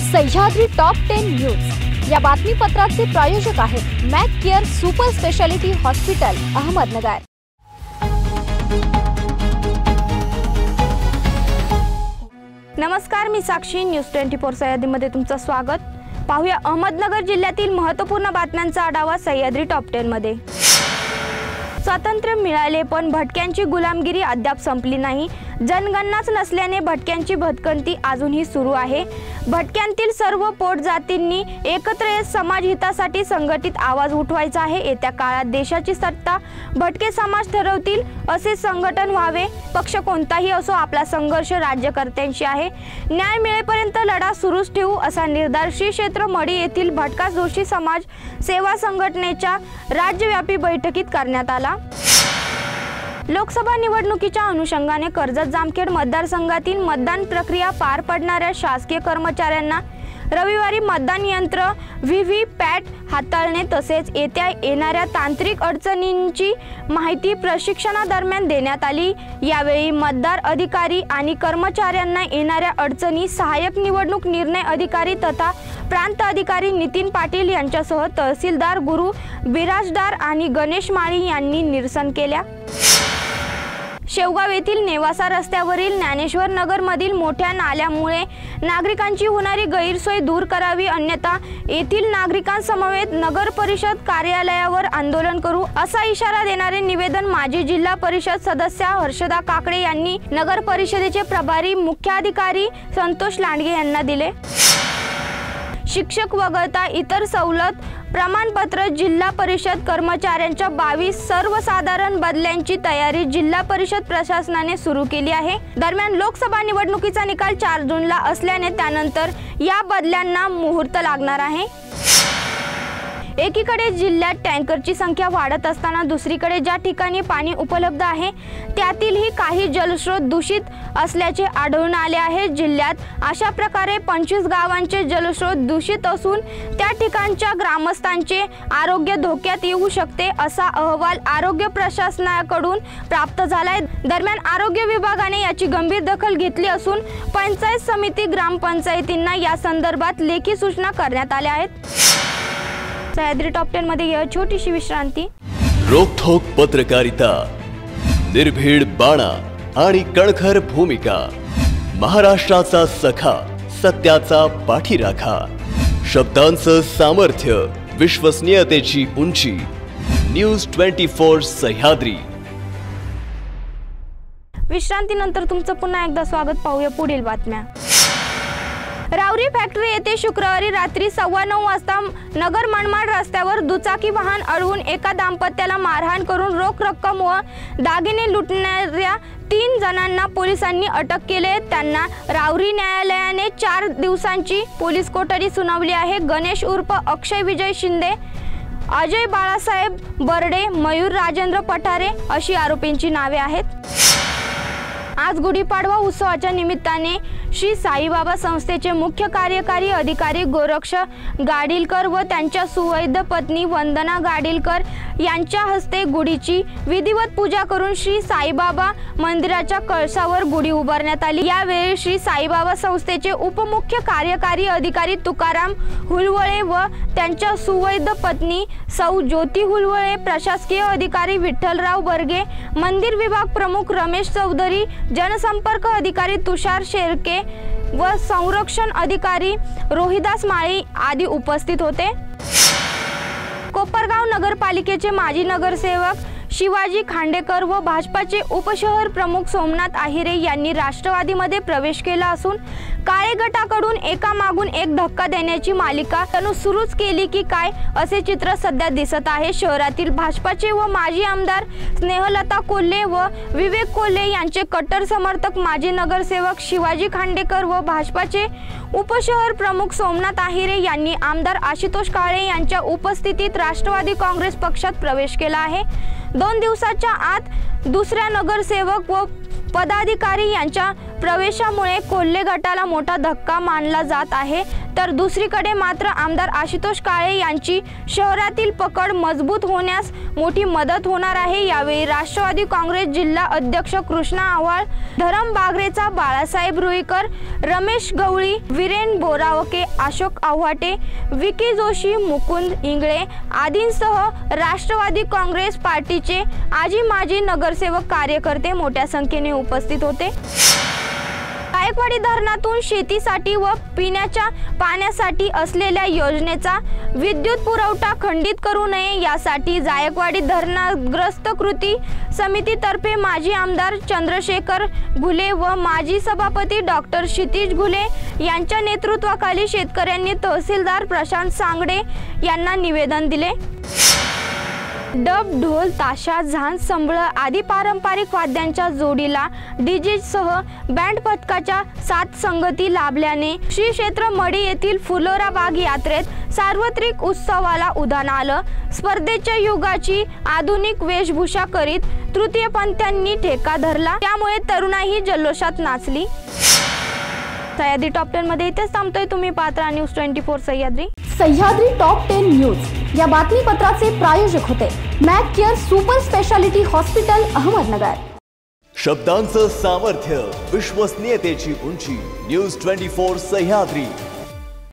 Sahyadri top 10 news या बातमीपत्राचे प्रायोजक आहेत Mac Care super speciality hospital Ahmednagar. नमस्कार, मी साक्षी। न्यूज 24 सह्याद्रीमध्ये तुमचं स्वागत। पाहूया अहमदनगर जिल्ह्यातील महत्त्वपूर्ण बातम्यांचा आढावा सह्याद्री टॉप 10 मध्ये। स्वातंत्र्य मिळाले पण भटक्यांची गुलामगिरी अद्याप संपली नाही। जनगणनाच नसल्याने भटक्यांची भटकंती अजूनही सुरू आहे। भटक्यांतील सर्व पोटजातींनी एकत्र येत समाज हितासाठी संघटित आवाज उठवायचा आहे। येत्या काळात देशाची सत्ता भटके समाज ठरवतील असे संघटन व्हावे। पक्ष कोणताही असो, आपला संघर्ष राज्यकर्त्यांशी आहे। न्याय मिळेपर्यंत लढा सुरूच ठेवू असा निर्धार श्री क्षेत्र मडी येथील भटका जोशी समाज सेवा संघटनेच्या राज्यव्यापी बैठकीत करण्यात आला। लोकसभा निवडणुकीच्या अनुषंगाने कर्जत जामखेड मतदारसंघातील मतदान प्रक्रिया पार पडणाऱ्या शासकीय कर्मचाऱ्यांना रविवारी मतदान यंत्र व्हीव्हीपॅट हाताळणे तसेच येणाऱ्या तांत्रिक अडचणींची माहिती प्रशिक्षणादरम्यान देण्यात आली। यावेळी मतदार अधिकारी आणि कर्मचाऱ्यांना येणाऱ्या अडचणी सहाय्यक निवडणूक निर्णय अधिकारी तथा प्रांत अधिकारी नितीन पाटील यांच्यासह तहसीलदार गुरु बिराजदार आणि गणेश माळी यांनी निरसन केल्या। शेवगाव येथील नेवासा रस्त्यावरील ज्ञानेश्वर नगर मधील मोठ्या नाल्यामुळे नागरिकांची होणारी गैरसोय दूर करावी, अन्यथा येथील नागरिकांसमवेत नगर परिषद कार्यालयावर आंदोलन करू असा इशारा देणारे निवेदन माजी जिल्हा परिषद सदस्य हर्षदा काकडे यांनी नगर परिषदेचे प्रभारी मुख्याधिकारी संतोष लांडगे यांना दिले। शिक्षक वगळता इतर सवलत प्रमाणपत्र जिल्हा परिषद कर्मचाऱ्यांच्या 22 सर्वसाधारण बदल्यांची तयारी जिल्हा परिषद प्रशासनाने सुरू केली आहे। दरम्यान लोकसभा निवडणुकीचा निकाल 4 जूनला असल्याने त्यानंतर या बदल्यांना मुहूर्त लागणार आहे। एकीकडे जिल्ह्यात टँकरची संख्या वाढत असताना दुसरीकडे ज्या ठिकाणी पाणी उपलब्ध आहे त्यातीलही काही जलस्रोत दूषित असल्याचे आढळून आले आहे। जिल्ह्यात अशा प्रकारे 25 गावांचे जलस्रोत दूषित असून त्या ठिकाणच्या ग्रामस्थांचे आरोग्य धोक्यात येऊ शकते असा अहवाल आरोग्य प्रशासनाकडून प्राप्त झालाय। दरम्यान आरोग्य विभागाने याची गंभीर दखल घेतली असून पंचायत समिती ग्रामपंचायतींना या संदर्भात लेखी सूचना करण्यात आल्या आहेत। सह्याद्री टॉप 10 मध्ये यह छोटीशी विश्रांती। रोखोक पत्रकारिता, निर्भीड बाणा आणि कणखर भूमिका, महाराष्ट्राचा सखा, सत्याचा पाठीराखा, शब्दांचं सामर्थ्य, विश्वसनीयतेची उंची। न्यूज 24 सह्याद्री। विश्रांतीनंतर तुमचं पुन्हा एकदा स्वागत। पाहूया पुढील बातम्या। रावरी फॅक्टरी येथे शुक्रवारी रात्री 9:15 वाजता नगर मनमाड रस्त्यावर दुचाकी वाहन अडवून एका दाम्पत्याला मारहाण करून रोख रक्कम व दागिने लुटणाऱ्या 3 जणांना पोलिसांनी अटक केले। त्यांना रावरी न्यायालयाने 4 दिवसांची पोलीस कोठडी सुनावली आहे। गणेश उर्फ अक्षय विजय शिंदे, अजय बाळासाहेब बर्डे, मयूर राजेंद्र पठारे अशी आरोपींची नावे आहेत। आज गुढीपाडवा उत्सवाच्या निमित्ताने श्री साईबाबा संस्थेचे मुख्य कार्यकारी अधिकारी गोरक्ष गाडीलकर व त्यांच्या सुवैध पत्नी वंदना गाडीलकर यांच्या हस्ते गुढीची विधिवत पूजा करून श्री साईबाबा मंदिराच्या कळसावर गुढी उभारण्यात आली। यावेळी श्री साईबाबा संस्थेचे उपमुख्य कार्यकारी अधिकारी तुकाराम हुलवळे व त्यांच्या सुवैध पत्नी सौ ज्योती हुलवळे, प्रशासकीय अधिकारी विठ्ठलराव बर्गे, मंदिर विभाग प्रमुख रमेश चौधरी, जनसंपर्क अधिकारी तुषार शेळके व संरक्षण अधिकारी रोहिदास माळी आदी उपस्थित होते। कोपरगाव नगरपालिकेचे माजी नगरसेवक शिवाजी खांडेकर व भाजपाचे उपशहर प्रमुख सोमनाथ आहिरे यांनी राष्ट्रवादीमध्ये प्रवेश केला असून काळे गटाकडून एकामागून एक धक्का देण्याची मालिका सुरूच केली की काय असे चित्र सध्या दिसत आहे। शहरातील भाजपाचे व माजी आमदार स्नेहलता कोल्हे व विवेक कोल्हे यांचे कट्टर समर्थक माजी नगरसेवक शिवाजी खांडेकर व भाजपाचे उपशहर प्रमुख सोमनाथ आहिरे यांनी आमदार आशुतोष काळे यांच्या उपस्थितीत राष्ट्रवादी काँग्रेस पक्षात प्रवेश केला आहे। 2 दिवसाच्या आत दुसऱ्या नगरसेवक व पदाधिकारी यांच्या प्रवेशामुळे कोल्हे गटाला मोठा धक्का मानला जात आहे। तर दुसरीकडे मात्र आमदार आशुतोष काळे यांची शहरातील पकड मजबूत होण्यास मोठी मदत होणार आहे। यावेळी राष्ट्रवादी काँग्रेस जिल्हा अध्यक्ष कृष्णा आव्हाड, धरम बागरेचा बाळासाहेब रुईकर, रमेश गवळी, वीरेन बोरावके, अशोक आव्हाटे, विकी जोशी, मुकुंद इंगळे आदींसह राष्ट्रवादी काँग्रेस पार्टीचे आजी माजी नगरसेवक कार्यकर्ते मोठ्या संख्येने उपस्थित होते। जायकवाडी धरणातून शेतीसाठी व पिण्याच्या पाण्यासाठी असलेल्या योजनेचा विद्युत पुरवठा खंडित करू नये यासाठी जायकवाडी धरणग्रस्त कृती समितीतर्फे माजी आमदार चंद्रशेखर घुले व माजी सभापती डॉक्टर क्षितिज घुले यांच्या नेतृत्वाखाली शेतकऱ्यांनी तहसीलदार प्रशांत सांगडे यांना निवेदन दिले। डब, ढोल, ताशा, झांज, संबळ आदी पारंपरिक वाद्यांच्या जोडीला डीजेसह बँड पथकाच्या साथ संगती लाभल्याने श्री क्षेत्र मढी येथील फुलोरा बाग यात्रेत सार्वत्रिक उत्सवाला उधाण आलं। स्पर्धेच्या युगाची आधुनिक वेशभूषा करीत तृतीयपंथीयांनी ठेका धरला, त्यामुळे तरुणाई जल्लोषात नाचली। सह्याद्री टॉप 10 मध्ये इथेच थांबतोय। तुम्ही पाहत राहा news 24 Sahyadri. Sahyadri top 10 news या बातमीपत्राचे प्रायोजक होते Mac Care super speciality hospital Ahmednagar. शब्दांचं सामर्थ्य, विश्वसनीयतेची उंची, न्यूज 24 सह्याद्री।